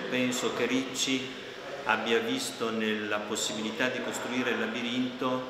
penso che Ricci abbia visto nella possibilità di costruire il labirinto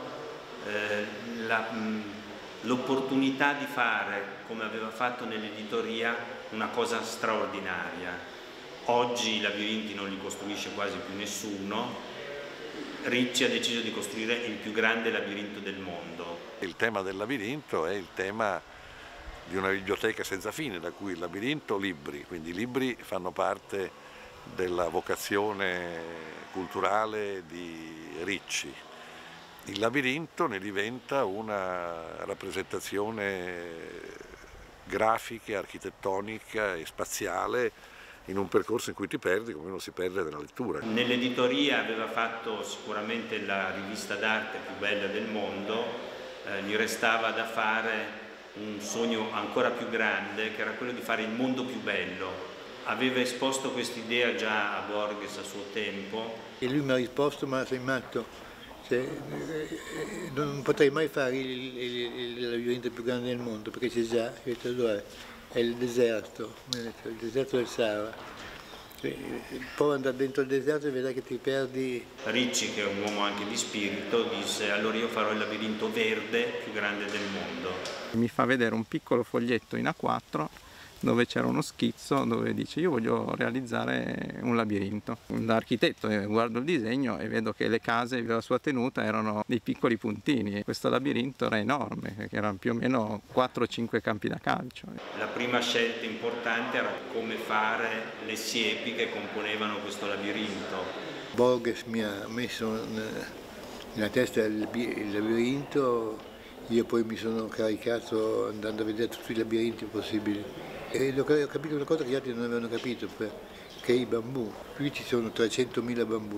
l'opportunità di fare, come aveva fatto nell'editoria, una cosa straordinaria. Oggi i labirinti non li costruisce quasi più nessuno. Ricci ha deciso di costruire il più grande labirinto del mondo. Il tema del labirinto è il tema di una biblioteca senza fine, da cui il labirinto libri, quindi i libri fanno parte della vocazione culturale di Ricci. Il labirinto ne diventa una rappresentazione grafica, architettonica e spaziale in un percorso in cui ti perdi come uno si perde nella lettura. Nell'editoria aveva fatto sicuramente la rivista d'arte più bella del mondo, gli restava da fare un sogno ancora più grande, che era quello di fare il mondo più bello. Aveva esposto quest'idea già a Borges a suo tempo. E lui mi ha risposto: ma sei matto? Cioè, non potrei mai fare il labirinto più grande del mondo, perché c'è già, è il deserto del Sahara. Poi andare dentro il deserto e vedrai che ti perdi. Ricci, che è un uomo anche di spirito, disse: allora io farò il labirinto verde più grande del mondo. Mi fa vedere un piccolo foglietto in A4 dove c'era uno schizzo dove dice: io voglio realizzare un labirinto. Da architetto guardo il disegno e vedo che le case della sua tenuta erano dei piccoli puntini. Questo labirinto era enorme, perché erano più o meno 4-5 campi da calcio. La prima scelta importante era come fare le siepi che componevano questo labirinto. Borges mi ha messo nella testa il labirinto, io poi mi sono caricato andando a vedere tutti i labirinti possibili. E ho capito una cosa che gli altri non avevano capito, che i bambù, qui ci sono 300.000 bambù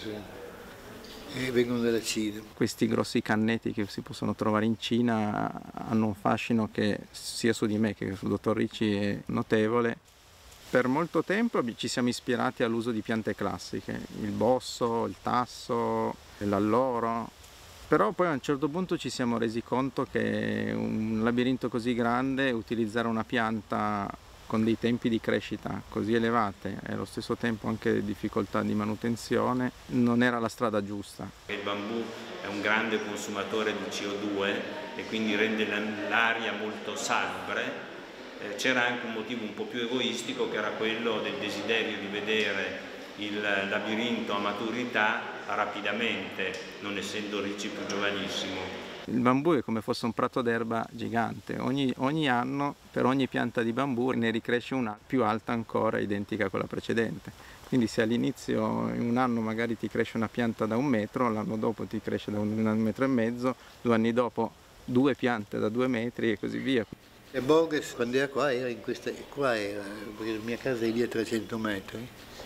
e vengono dalla Cina. Questi grossi cannetti che si possono trovare in Cina hanno un fascino che sia su di me che sul dottor Ricci è notevole. Per molto tempo ci siamo ispirati all'uso di piante classiche, il bosso, il tasso, l'alloro. Però poi a un certo punto ci siamo resi conto che un labirinto così grande, utilizzare una pianta con dei tempi di crescita così elevate e allo stesso tempo anche difficoltà di manutenzione, non era la strada giusta. Il bambù è un grande consumatore di CO2 e quindi rende l'aria molto salubre. C'era anche un motivo un po' più egoistico, che era quello del desiderio di vedere il labirinto a maturità rapidamente, non essendo Ricci più giovanissimo. Il bambù è come fosse un prato d'erba gigante, ogni anno per ogni pianta di bambù ne ricresce una più alta ancora, identica a quella precedente. Quindi se all'inizio in un anno magari ti cresce una pianta da 1 metro, l'anno dopo ti cresce da 1,5 metri, 2 anni dopo 2 piante da 2 metri e così via. E Borges quando era qua era perché la mia casa è lì a 300 metri.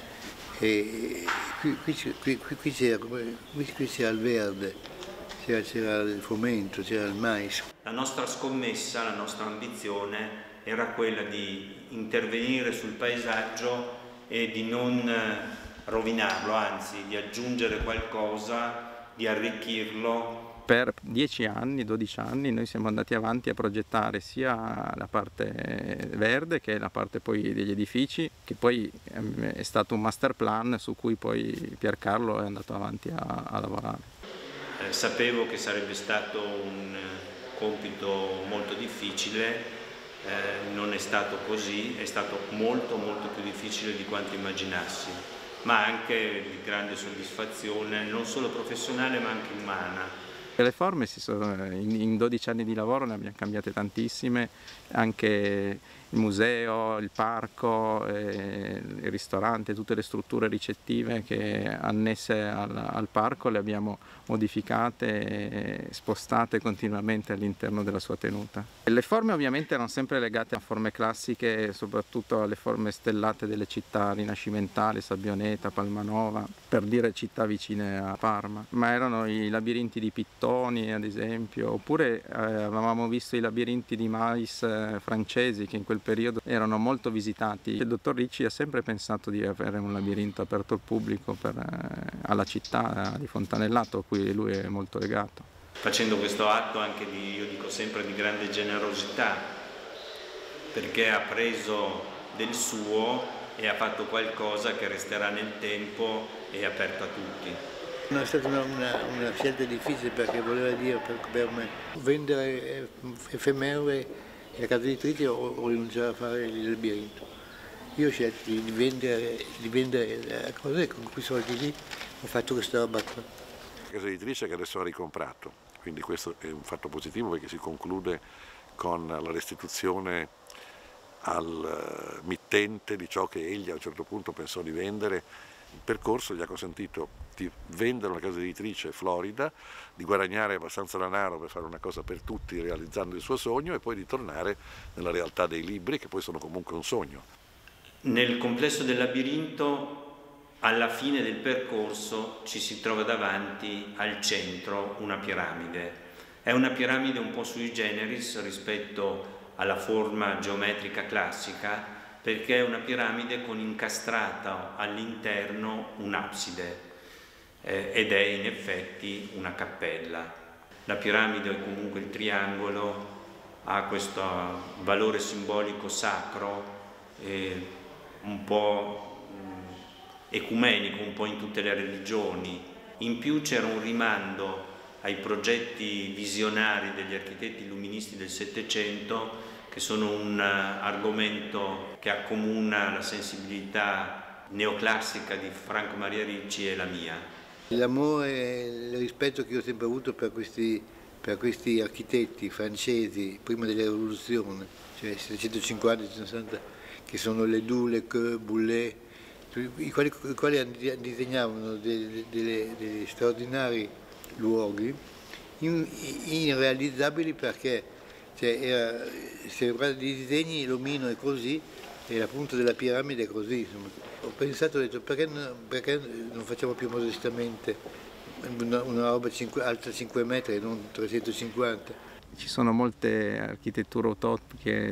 E qui c'era il verde, c'era il frumento, c'era il mais. La nostra scommessa, la nostra ambizione era quella di intervenire sul paesaggio e di non rovinarlo, anzi di aggiungere qualcosa, di arricchirlo. Per 10 anni, 12 anni noi siamo andati avanti a progettare sia la parte verde che la parte poi degli edifici, che poi è stato un master plan su cui poi Piercarlo è andato avanti a lavorare. Sapevo che sarebbe stato un compito molto difficile, non è stato così, è stato molto più difficile di quanto immaginassi, ma anche di grande soddisfazione, non solo professionale ma anche umana. Le forme in 12 anni di lavoro ne abbiamo cambiate tantissime, anche il museo, il parco, il ristorante, tutte le strutture ricettive che annesse al parco le abbiamo modificate e spostate continuamente all'interno della sua tenuta. Le forme ovviamente erano sempre legate a forme classiche, soprattutto alle forme stellate delle città rinascimentali, Sabbioneta, Palmanova, per dire città vicine a Parma, ma erano i labirinti di Pittoni ad esempio, oppure avevamo visto i labirinti di mais francesi che in quel periodo erano molto visitati. Il dottor Ricci ha sempre pensato di avere un labirinto aperto al pubblico alla città di Fontanellato, a cui lui è molto legato. Facendo questo atto anche io dico sempre, di grande generosità, perché ha preso del suo e ha fatto qualcosa che resterà nel tempo e aperto a tutti. Non è stata una scelta difficile, perché voleva dire per me vendere effemere la casa editrice o rinunciare a fare il labirinto. Io ho scelto di vendere la cosa, e con quei soldi lì ho fatto questa roba qua. La casa editrice che adesso ha ricomprato, quindi questo è un fatto positivo, perché si conclude con la restituzione al mittente di ciò che egli a un certo punto pensò di vendere. Il percorso gli ha consentito di vendere una casa editrice florida, di guadagnare abbastanza denaro per fare una cosa per tutti realizzando il suo sogno, e poi di tornare nella realtà dei libri, che poi sono comunque un sogno. Nel complesso del labirinto, alla fine del percorso, ci si trova davanti al centro una piramide. È una piramide un po' sui generis rispetto alla forma geometrica classica, perché è una piramide con incastrata all'interno un'abside ed è in effetti una cappella. La piramide, o comunque il triangolo, ha questo valore simbolico sacro, un po' ecumenico, un po' in tutte le religioni. In più c'era un rimando ai progetti visionari degli architetti illuministi del Settecento, che sono un argomento che accomuna la sensibilità neoclassica di Franco Maria Ricci e la mia. L'amore e il rispetto che ho sempre avuto per questi architetti francesi prima della rivoluzione, cioè 750-760, che sono Ledoux, Lequeux, Boullé, i quali disegnavano degli straordinari luoghi irrealizzabili, perché se guardi i disegni, l'omino è così e la punta della piramide è così. Insomma. Ho pensato, ho detto, perché non facciamo più modestamente una roba alta 5 metri e non 350? Ci sono molte architetture utopiche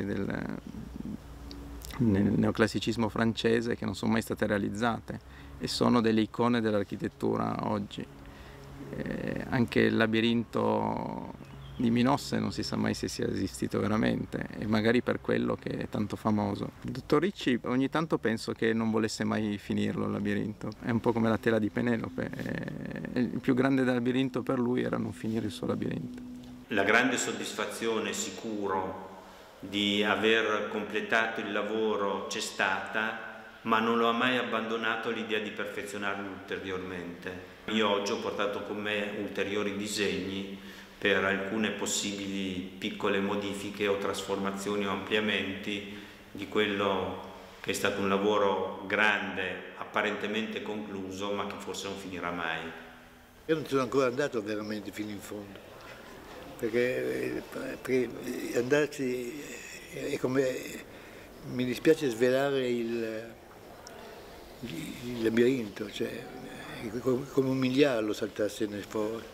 nel neoclassicismo francese che non sono mai state realizzate e sono delle icone dell'architettura oggi. Anche il labirinto di Minosse non si sa mai se sia esistito veramente, e magari per quello che è tanto famoso. Il dottor Ricci ogni tanto penso che non volesse mai finirlo il labirinto, è un po' come la tela di Penelope, il più grande del labirinto per lui era non finire il suo labirinto. La grande soddisfazione, sicuro, di aver completato il lavoro c'è stata, ma non lo ha mai abbandonato l'idea di perfezionarlo ulteriormente. Io oggi ho portato con me ulteriori disegni per alcune possibili piccole modifiche o trasformazioni o ampliamenti di quello che è stato un lavoro grande, apparentemente concluso, ma che forse non finirà mai. Io non sono ancora andato veramente fino in fondo, perché andarci è come, mi dispiace svelare il labirinto, cioè è come umiliarlo saltarsene fuori.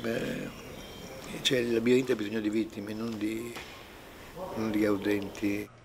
Cioè, il labirinto ha bisogno di vittime, non di gaudenti.